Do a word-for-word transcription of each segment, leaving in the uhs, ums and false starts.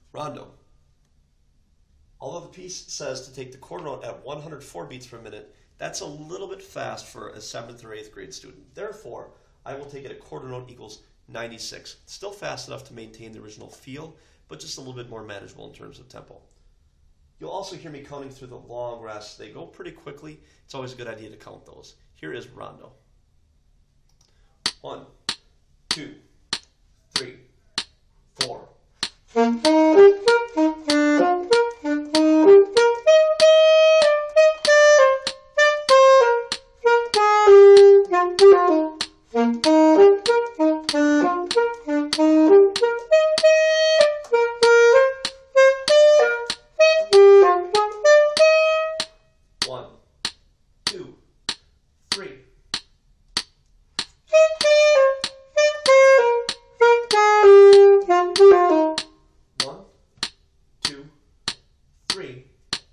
Rondeau. Although the piece says to take the quarter note at one hundred four beats per minute, that's a little bit fast for a seventh or eighth grade student. Therefore, I will take it at quarter note equals ninety-six. Still fast enough to maintain the original feel, but just a little bit more manageable in terms of tempo. You'll also hear me counting through the long rests. They go pretty quickly. It's always a good idea to count those. Here is Rondeau. One, two, three, four. One, two, three. One, two, three.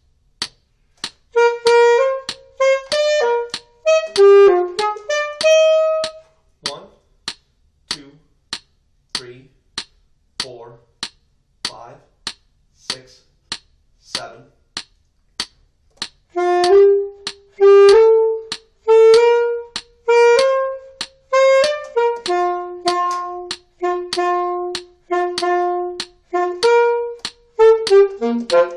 One, two, three, four, five, six, seven. Thank you.